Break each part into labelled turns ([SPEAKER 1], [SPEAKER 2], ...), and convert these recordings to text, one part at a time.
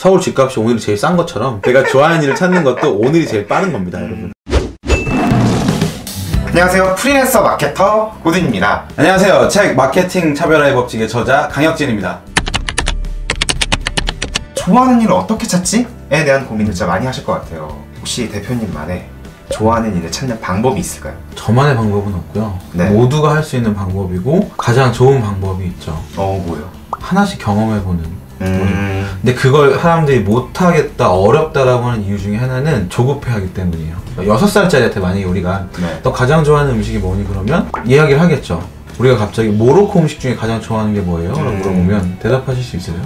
[SPEAKER 1] 서울 집값이 오늘이 제일 싼 것처럼 내가 좋아하는 일을 찾는 것도 오늘이 제일 빠른 겁니다, 여러분.
[SPEAKER 2] 안녕하세요. 프리랜서 마케터 고든입니다.
[SPEAKER 1] 안녕하세요. 책 마케팅 차별화의 법칙의 저자 강혁진입니다.
[SPEAKER 2] 좋아하는 일을 어떻게 찾지? 에 대한 고민을 진짜 많이 하실 것 같아요. 혹시 대표님만의 좋아하는 일을 찾는 방법이 있을까요?
[SPEAKER 1] 저만의 방법은 없고요.
[SPEAKER 2] 네.
[SPEAKER 1] 모두가 할 수 있는 방법이고 가장 좋은 방법이 있죠.
[SPEAKER 2] 뭐요?
[SPEAKER 1] 하나씩 경험해보는. 근데 그걸 사람들이 못하겠다, 어렵다라고 하는 이유 중에 하나는 조급해하기 때문이에요. 6살짜리한테 만약에 우리가 너 가장 좋아하는 음식이 뭐니 그러면 이야기를 하겠죠. 우리가 갑자기 모로코 음식 중에 가장 좋아하는 게 뭐예요? 라고 물어보면 대답하실 수 있어요?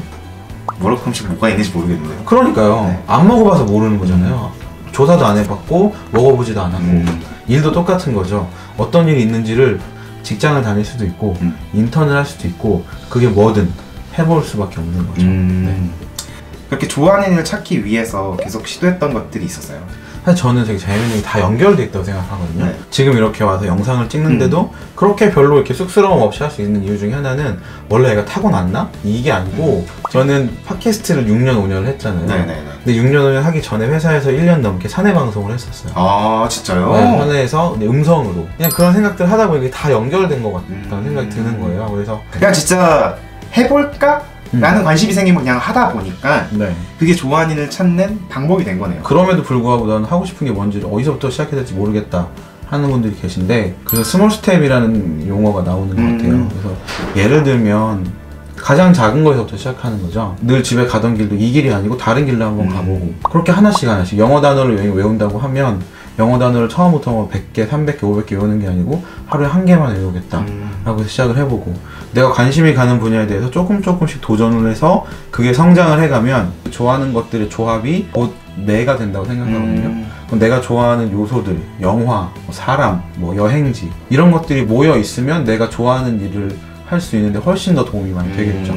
[SPEAKER 2] 모로코 음식 뭐가 있는지 모르겠는데요.
[SPEAKER 1] 그러니까요. 네. 안 먹어봐서 모르는 거잖아요. 조사도 안 해봤고 먹어보지도 않았고 일도 똑같은 거죠. 어떤 일이 있는지를 직장을 다닐 수도 있고 인턴을 할 수도 있고 그게 뭐든 해볼 수밖에 없는 거죠. 네.
[SPEAKER 2] 그렇게 좋아하는 일을 찾기 위해서 계속 시도했던 것들이 있었어요?
[SPEAKER 1] 사실 저는 되게 재밌는 게 다 연결돼 있다고 생각하거든요.
[SPEAKER 2] 네.
[SPEAKER 1] 지금 이렇게 와서 영상을 찍는데도 그렇게 별로 이렇게 쑥스러움 없이 할 수 있는 이유 중에 하나는 원래 애가 타고났나? 이게 아니고 저는 팟캐스트를 6년 5년을 했잖아요.
[SPEAKER 2] 네네네.
[SPEAKER 1] 근데 6년 5년 하기 전에 회사에서 1년 넘게 사내 방송을 했었어요.
[SPEAKER 2] 아 진짜요?
[SPEAKER 1] 네, 사내에서 음성으로 그냥 그런 생각들 하다 보니 다 연결된 것 같다는 생각이 드는 거예요. 그래서
[SPEAKER 2] 그냥 진짜 해볼까? 라는 관심이 생기면 그냥 하다 보니까
[SPEAKER 1] 네.
[SPEAKER 2] 그게 좋아하는 일을 찾는 방법이 된 거네요.
[SPEAKER 1] 그럼에도 불구하고 나는 하고 싶은 게 뭔지 어디서부터 시작해야 될지 모르겠다 하는 분들이 계신데 그래서 스몰 스텝이라는 용어가 나오는 것 같아요. 그래서 예를 들면 가장 작은 거에서부터 시작하는 거죠. 늘 집에 가던 길도 이 길이 아니고 다른 길로 한번 가보고 그렇게 하나씩 영어 단어를 외운다고 하면 영어 단어를 처음부터 뭐 100개, 300개, 500개 외우는 게 아니고 하루에 한 개만 외우겠다 라고 해서 시작을 해보고 내가 관심이 가는 분야에 대해서 조금씩 도전을 해서 그게 성장을 해가면 좋아하는 것들의 조합이 곧 내가 된다고 생각하거든요. 그럼 내가 좋아하는 요소들, 영화, 사람, 여행지 이런 것들이 모여 있으면 내가 좋아하는 일을 할 수 있는데 훨씬 더 도움이 많이 되겠죠.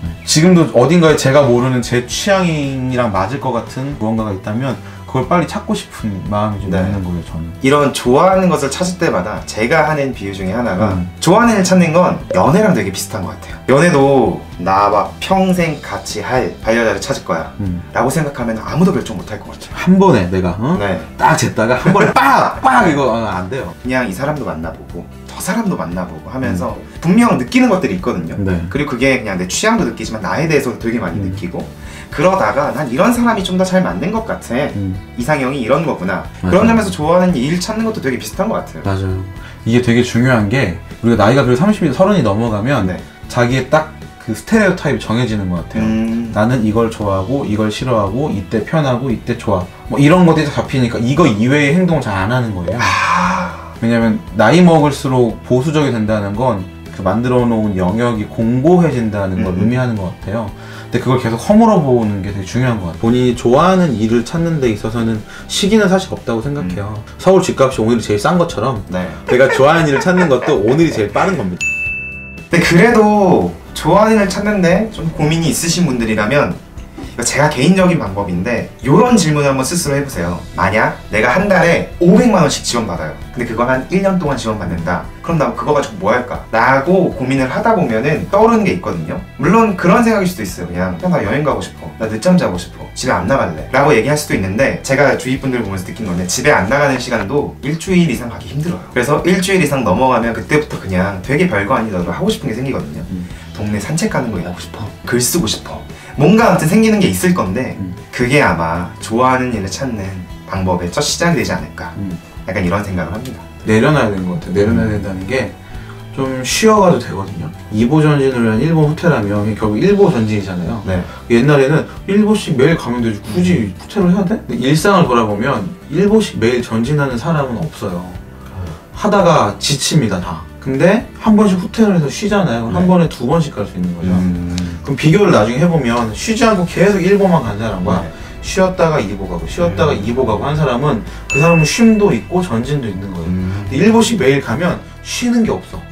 [SPEAKER 1] 지금도 어딘가에 제가 모르는 제 취향이랑 맞을 것 같은 무언가가 있다면 그걸 빨리 찾고 싶은 마음이 좀 있는 거예요, 저는.
[SPEAKER 2] 이런 좋아하는 것을 찾을 때마다 제가 하는 비유 중에 하나가 좋아하는 일 찾는 건 연애랑 되게 비슷한 것 같아요. 연애도 나와 평생 같이 할 반려자를 찾을 거야 라고 생각하면 아무도 결정 못 할 것 같아요.
[SPEAKER 1] 한 번에 내가 딱 쟀다가 한 번에 빡! 이거 안 돼요.
[SPEAKER 2] 그냥 이 사람도 만나보고 저 사람도 만나보고 하면서 분명 느끼는 것들이 있거든요. 그리고 그게 그냥 내 취향도 느끼지만 나에 대해서도 되게 많이 느끼고 그러다가 난 이런 사람이 좀 더 잘 맞는 것 같아. 이상형이 이런 거구나. 그런 점에서 좋아하는 일 찾는 것도 되게 비슷한 것 같아요.
[SPEAKER 1] 맞아요. 이게 되게 중요한 게 우리가 나이가 그래도 30이 30이 넘어가면 자기의 딱 그 스테레오 타입이 정해지는 것 같아요. 나는 이걸 좋아하고 이걸 싫어하고 이때 편하고 이때 좋아 이런 것들이 잡히니까 이거 이외의 행동을 잘 안 하는 거예요. 왜냐면 나이 먹을수록 보수적이 된다는 건 그 만들어 놓은 영역이 공고해진다는 걸 의미하는 것 같아요. 근데 그걸 계속 허물어 보는 게 되게 중요한 것 같아요. 본인이 좋아하는 일을 찾는 데 있어서는 시기는 사실 없다고 생각해요. 서울 집값이 오늘이 제일 싼 것처럼 내가 좋아하는 일을 찾는 것도 오늘이 제일 빠른 겁니다.
[SPEAKER 2] 근데 그래도 좋아하는 일을 찾는데 좀 고민이 있으신 분들이라면 제가 개인적인 방법인데 이런 질문을 한번 스스로 해보세요. 만약 내가 한 달에 500만 원씩 지원받아요. 근데 그걸 한 1년 동안 지원받는다. 그럼 나 그거 가지고 뭐 할까? 라고 고민을 하다 보면은 떠오르는 게 있거든요. 물론 그런 생각일 수도 있어요. 그냥 나 여행 가고 싶어. 나 늦잠 자고 싶어. 집에 안 나갈래. 라고 얘기할 수도 있는데 제가 주위 분들 보면서 느낀 건데 집에 안 나가는 시간도 일주일 이상 가기 힘들어요. 그래서 일주일 이상 넘어가면 그때부터 그냥 되게 별거 아니더라도 하고 싶은 게 생기거든요. 동네 산책 가는 거 하고 싶어. 글 쓰고 싶어. 뭔가 아무튼 생기는 게 있을 건데 그게 아마 좋아하는 일을 찾는 방법의 첫 시작이 되지 않을까. 약간 이런 생각을 합니다.
[SPEAKER 1] 내려놔야 되는 것 같아요. 내려놔야 된다는 게 좀 쉬어가도 되거든요. 2보 전진을 위한 1보 후퇴라면 결국 1보 전진이잖아요. 옛날에는 1보씩 매일 가면 되지 굳이 후퇴를 해야 돼? 일상을 돌아보면 1보씩 매일 전진하는 사람은 없어요. 하다가 지칩니다, 다. 근데 한 번씩 후퇴를 해서 쉬잖아요. 한 번에 2번씩 갈 수 있는 거죠. 그럼 비교를 나중에 해보면 쉬지 않고 계속 1보만 간 사람과 쉬었다가 2보 가고 쉬었다가 2보 가고 한 사람은 그 사람은 쉼도 있고 전진도 있는 거예요. 근데 1보씩 매일 가면 쉬는 게 없어.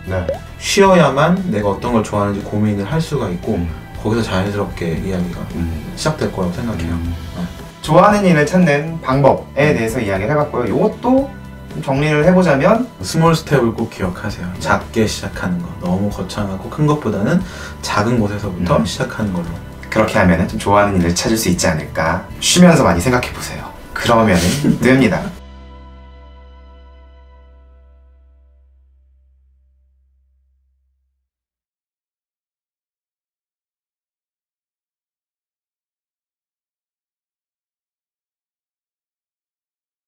[SPEAKER 1] 쉬어야만 내가 어떤 걸 좋아하는지 고민을 할 수가 있고 거기서 자연스럽게 이야기가 시작될 거라고 생각해요.
[SPEAKER 2] 좋아하는 일을 찾는 방법에 대해서 이야기를 해봤고요. 이것도 정리를 해보자면
[SPEAKER 1] 스몰 스텝을 꼭 기억하세요. 작게 시작하는 거. 너무 거창하고 큰 것보다는 작은 곳에서부터 시작하는 걸로.
[SPEAKER 2] 그렇게 하면 좀 좋아하는 일을 찾을 수 있지 않을까. 쉬면서 많이 생각해 보세요. 그러면은 뜹니다.